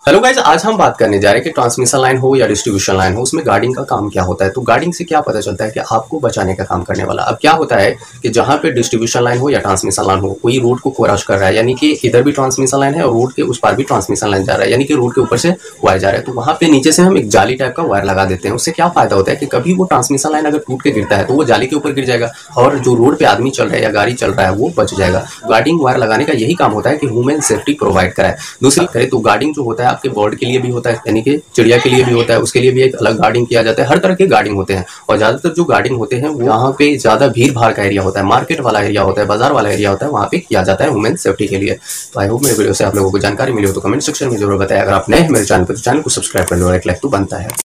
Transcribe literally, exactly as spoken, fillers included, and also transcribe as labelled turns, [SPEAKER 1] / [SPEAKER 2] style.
[SPEAKER 1] Hello guys, आज हम बात करने जा रहे हैं कि ट्रांसमिशन लाइन हो या डिस्ट्रीब्यूशन लाइन हो, उसमें गार्डिंग का काम क्या होता है। तो गार्डिंग से क्या पता चलता है कि आपको बचाने का काम करने वाला। अब क्या होता है कि जहां पे डिस्ट्रीब्यूशन लाइन हो या ट्रांसमिशन लाइन हो, कोई रोड को क्रॉस कर रहा है, यानी कि इधर भी ट्रांसमिशन लाइन है और रोड के उस पार भी ट्रांसमिशन लाइन जा रहा है, यानी कि रोड के ऊपर से वायर जा रहा है, तो वहां पे नीचे से हम एक जाली टाइप का वायर लगा देते हैं। उससे क्या फायदा होता है कि कभी वो ट्रांसमिशन लाइन अगर टूट के गिरता है तो वो जाली के ऊपर गिर जाएगा और जो रोड पे आदमी चल रहा है या गाड़ी चल रहा है वो बच जाएगा। गार्डिंग वायर लगाने का यही काम होता है कि ह्यूमन सेफ्टी प्रोवाइड कराए। दूसरी करें तो गार्डिंग जो होता है आपके बर्ड के लिए भी होता है, यानी कि चिड़िया के लिए भी होता है, उसके लिए भी एक अलग गार्डिंग किया जाता है। हर तरह के गार्डिंग होते हैं और ज्यादातर जो गार्डिंग होते हैं वो यहाँ पे ज्यादा भीड़ भाड़ का एरिया होता है, मार्केट वाला एरिया होता है, बाजार वाला एरिया होता है, वहाँ पे किया जाता है वुमेन सेफ्टी के लिए। तो आई होप मेरे वीडियो से आप लोगों को जानकारी मिली हो तो कमेंट सेक्शन में जरूर बताएं। अगर आप नए हैं मेरे चैनल पर तो चैनल को सब्सक्राइब कर लो और एक लाइक तो बनता है।